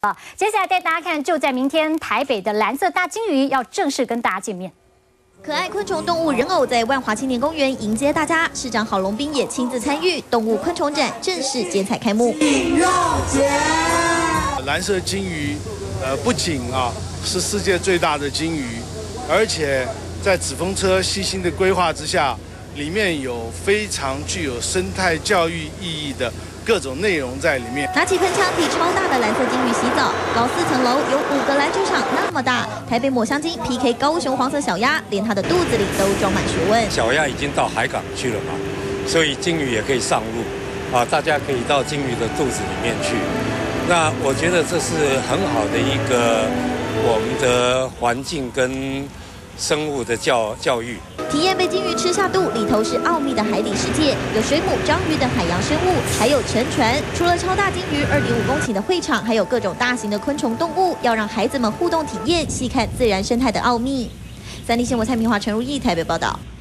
接下来带大家看，就在明天，台北的蓝色大金鱼要正式跟大家见面。 可爱昆虫动物人偶在万华青年公园迎接大家，市长郝龙斌也亲自参与，动物昆虫展正式剪彩开幕。 蓝色金鱼，不仅是世界最大的金鱼，而且在纸风车细心的规划之下，里面有非常具有生态教育意义的各种内容在里面。 拿起喷枪替超大的蓝色金鱼洗澡，高4层楼有5个篮球场那么大。台北抹香鲸 PK 高雄黄色小鸭，连它的肚子里都装满学问。 小鸭已经到海港去了嘛，所以金鱼也可以上路大家可以到金鱼的肚子里面去。那我觉得这是很好的一个我们的环境跟生物的教育。 体验被金鱼吃下肚，里头是奥秘的海底世界，有水母、章鱼等海洋生物，还有沉船。除了超大金鱼，2.5公顷的会场，还有各种大型的昆虫动物，要让孩子们互动体验，细看自然生态的奥秘。3立新闻蔡明华、陈如意台北报道。